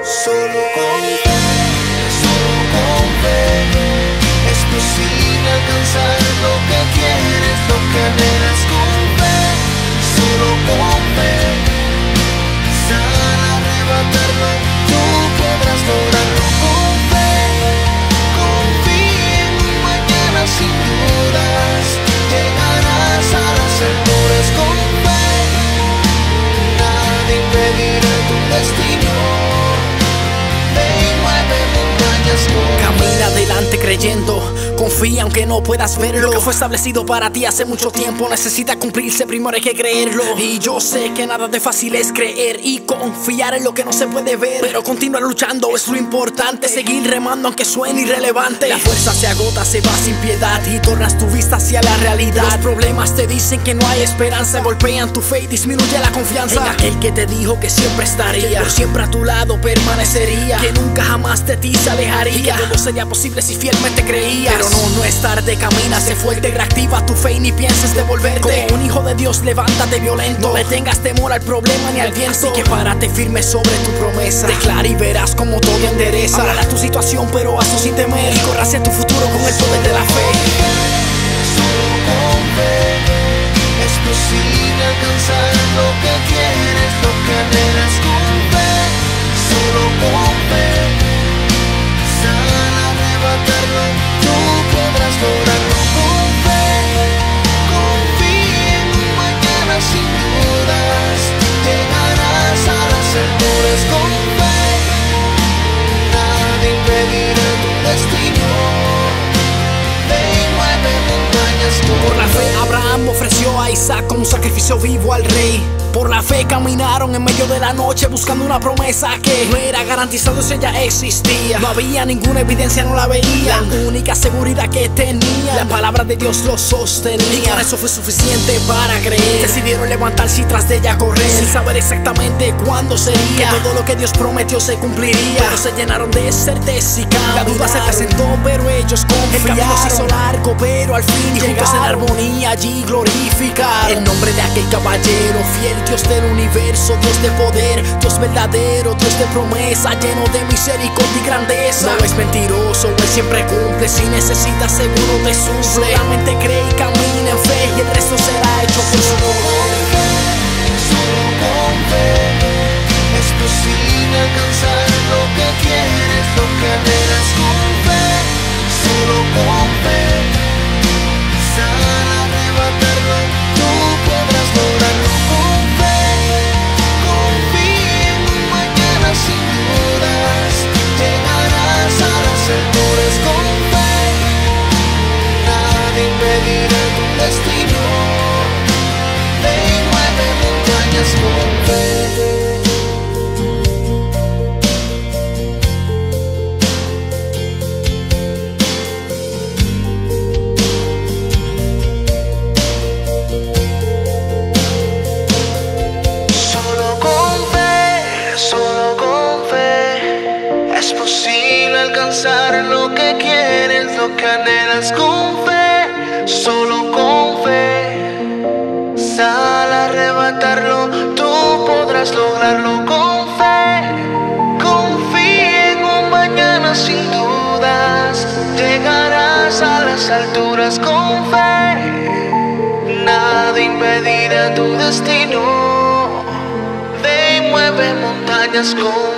Solo con fe, solo con fe, es posible alcanzar lo que quieres, lo que anhelas con fe. Solo con fe, sal a arrebatarlo, tú podrás lograrlo con fe. Confía en un mañana sin dudas, llegarás a las alturas con fe. Nada impedirá tu destino. Camina adelante creyendo, confía aunque no puedas verlo. Lo que fue establecido para ti hace mucho tiempo necesita cumplirse, primero hay que creerlo. Y yo sé que nada de fácil es creer y confiar en lo que no se puede ver, pero continuar luchando es lo importante, seguir remando aunque suene irrelevante. La fuerza se agota, se va sin piedad y tornas tu vista hacia la realidad. Los problemas te dicen que no hay esperanza, golpean tu fe y disminuye la confianza en aquel que te dijo que siempre estaría, que por siempre a tu lado permanecería, que nunca jamás de ti se alejaría, y que todo sería posible si fielmente creías. Pero no es tarde, camina, sé fuerte, reactiva tu fe y ni pienses devolverte. Como un hijo de Dios, levántate violento, no le tengas temor al problema ni al viento. Así que párate firme sobre tu promesa, declara y verás como todo endereza. Hablará tu situación pero hazlo sin temer y corre hacia tu futuro con el poder de la fe. Solo con fe, es posible alcanzar lo que quieres, lo que anhelas con fe. Solo con fe, sal a arrebatarlo, tú podrás lograrlo con fe. Confía en un mañana sin dudas, llegarás a las alturas con fe. Nada impedirá tu destino. Por la fe Abraham ofreció a Isaac como un sacrificio vivo al rey. Por la fe caminaron en medio de la noche buscando una promesa que no era garantizado si ella existía. No había ninguna evidencia, no la veían. La única seguridad que tenía, la palabra de Dios los sostenía. Y con eso fue suficiente para creer. Decidieron levantarse y tras de ella correr, sin saber exactamente cuándo sería que todo lo que Dios prometió se cumpliría. Pero se llenaron de certeza y calma. La duda se presentó pero ellos confiaron. El camino se hizo largo pero al fin y juntos en armonía allí glorificar el nombre de aquel caballero fiel, Dios del universo, Dios de poder, Dios verdadero, Dios de promesa, lleno de misericordia y grandeza. No es mentiroso, Él siempre cumple, si necesitas seguro te suple. Solamente cree y camina en fe y el resto será hecho por su poder. Solo con fe, es posible alcanzar lo que quieres, lo que anhelas con fe. Solo con fe, sal a arrebatarlo, tú podrás lograrlo con fe. Confía en un mañana sin dudas, llegarás a las alturas con fe. Nada impedirá tu destino, ve y mueve montañas con fe. Alcanzar lo que quieres, lo que anhelas con fe. Solo con fe, sal a arrebatarlo, tú podrás lograrlo con fe. Confía en un mañana sin dudas, llegarás a las alturas con fe. Nada impedirá tu destino, ve y mueve montañas con fe.